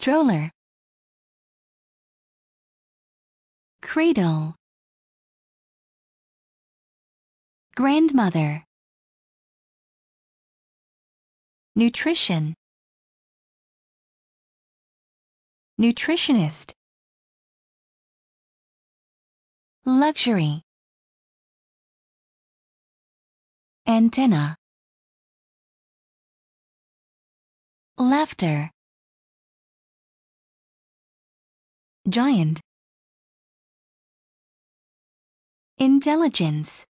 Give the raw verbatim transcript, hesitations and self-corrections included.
stroller, cradle, grandmother, nutrition, nutritionist, luxury, antenna, laughter, giant, intelligence,